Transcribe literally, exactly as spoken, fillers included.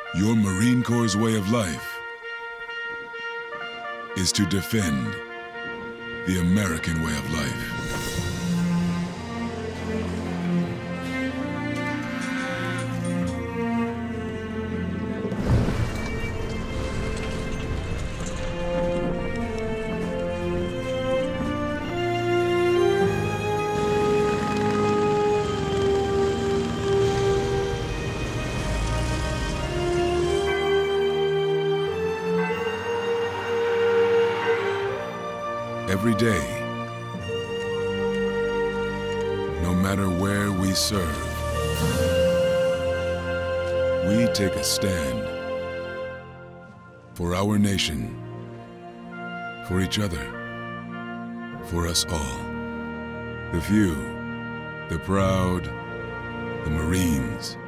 Your Marine Corps' way of life is to defend the American way of life. Every day, no matter where we serve, we take a stand for our nation, for each other, for us all. The few, the proud, the Marines.